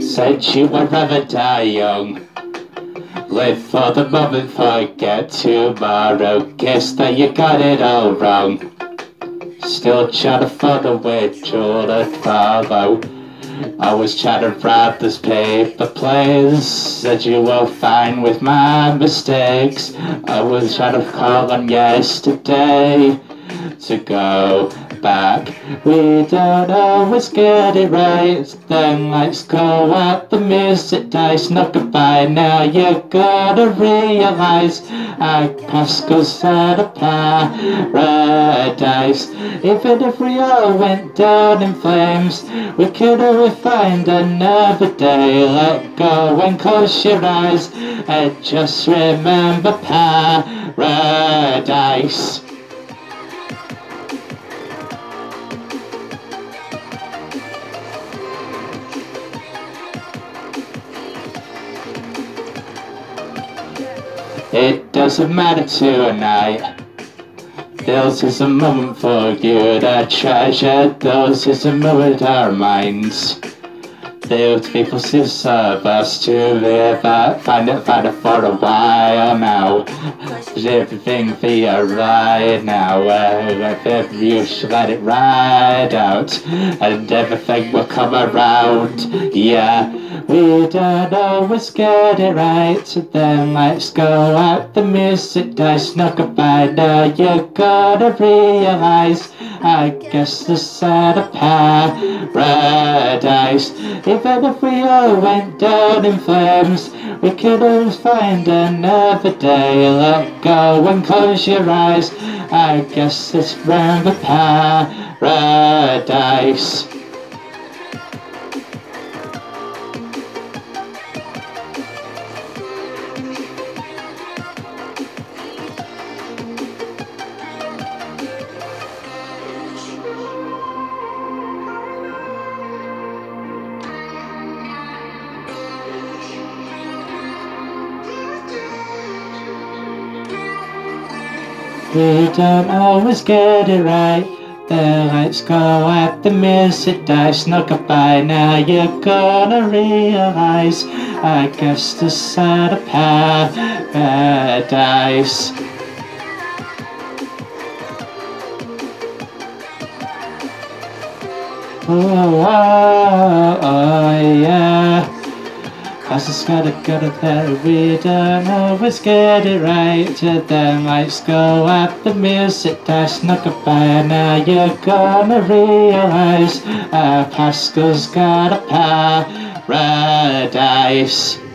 Said you would rather die young. Live for the moment, forget tomorrow. Guess that you got it all wrong. Still trying to find a way to follow. I was trying to write this paper plays. Said you were fine with my mistakes. I was trying to call on yesterday to go back. We don't always get it right. Then let's go at the music dice. Not goodbye now, you're gonna realize I Pascal's out of paradise. Even if we all went down in flames, we could always find another day. Let go and close your eyes and just remember paradise. It doesn't matter tonight. This is a moment for you to treasure. This is a moment our minds. Those people still serve us to live at. Find it for a while now. Everything be alright now. If you should let it ride out, and everything will come around. Yeah. We don't always get it right, so then let's go at the music dice. Not goodbye now, you're gonna realize I guess this out of paradise. Even if we all went down in flames, we could always find another day. Let go and close your eyes, I guess it's round the paradise. We don't always get it right. Then let's go at the music dice. Not goodbye now, you're gonna realize I guess this out of paradise. Oh, yeah. I just gotta that we don't always get it right. Then let's go at the music dice. Not goodbye now, you're gonna realize Pascal's got a paradise.